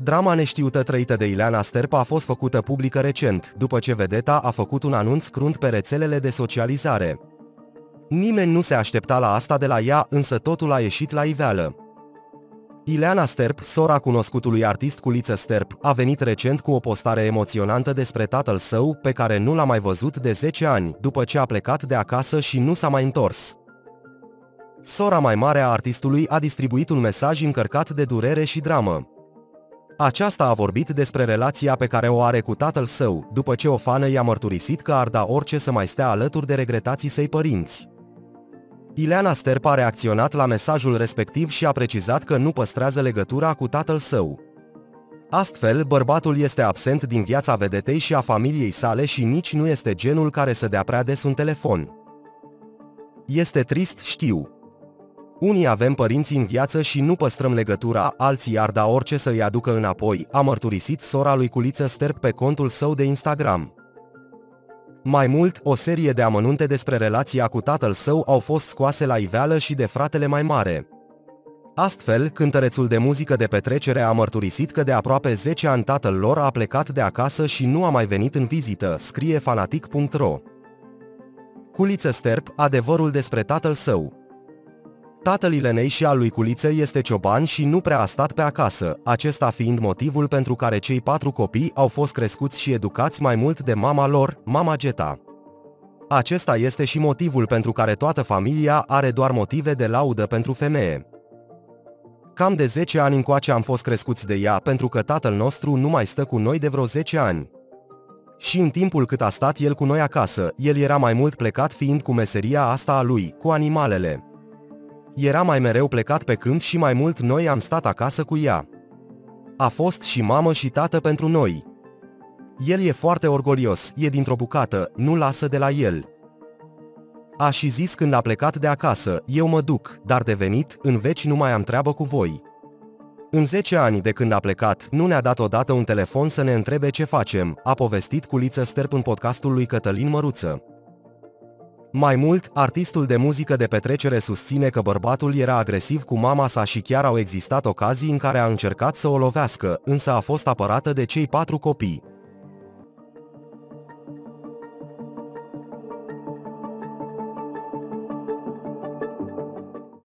Drama neștiută trăită de Ileana Sterp a fost făcută publică recent, după ce vedeta a făcut un anunț crunt pe rețelele de socializare. Nimeni nu se aștepta la asta de la ea, însă totul a ieșit la iveală. Ileana Sterp, sora cunoscutului artist Culiță Sterp, a venit recent cu o postare emoționantă despre tatăl său, pe care nu l-a mai văzut de 10 ani, după ce a plecat de acasă și nu s-a mai întors. Sora mai mare a artistului a distribuit un mesaj încărcat de durere și dramă. Aceasta a vorbit despre relația pe care o are cu tatăl său, după ce o fană i-a mărturisit că ar da orice să mai stea alături de regretații săi părinți. Ileana Sterp a reacționat la mesajul respectiv și a precizat că nu păstrează legătura cu tatăl său. Astfel, bărbatul este absent din viața vedetei și a familiei sale și nici nu este genul care să dea prea des un telefon. Este trist, știu. Unii avem părinți în viață și nu păstrăm legătura, alții ar da orice să îi aducă înapoi, a mărturisit sora lui Culiță Sterp pe contul său de Instagram. Mai mult, o serie de amănunte despre relația cu tatăl său au fost scoase la iveală și de fratele mai mare. Astfel, cântărețul de muzică de petrecere a mărturisit că de aproape 10 ani tatăl lor a plecat de acasă și nu a mai venit în vizită, scrie fanatic.ro. Culiță Sterp, adevărul despre tatăl său. Tatăl Ilenei și al lui Culiță este cioban și nu prea a stat pe acasă, acesta fiind motivul pentru care cei 4 copii au fost crescuți și educați mai mult de mama lor, mama Geta. Acesta este și motivul pentru care toată familia are doar motive de laudă pentru femeie. Cam de 10 ani încoace am fost crescuți de ea pentru că tatăl nostru nu mai stă cu noi de vreo 10 ani. Și în timpul cât a stat el cu noi acasă, el era mai mult plecat fiind cu meseria asta a lui, cu animalele. Era mai mereu plecat pe câmp și mai mult noi am stat acasă cu ea. A fost și mamă și tată pentru noi. El e foarte orgolios, e dintr-o bucată, nu lasă de la el. A și zis când a plecat de acasă, eu mă duc, dar de venit, în veci nu mai am treabă cu voi. În 10 ani de când a plecat, nu ne-a dat odată un telefon să ne întrebe ce facem, a povestit Culiță Sterp în podcastul lui Cătălin Măruță. Mai mult, artistul de muzică de petrecere susține că bărbatul era agresiv cu mama sa și chiar au existat ocazii în care a încercat să o lovească, însă a fost apărată de cei 4 copii.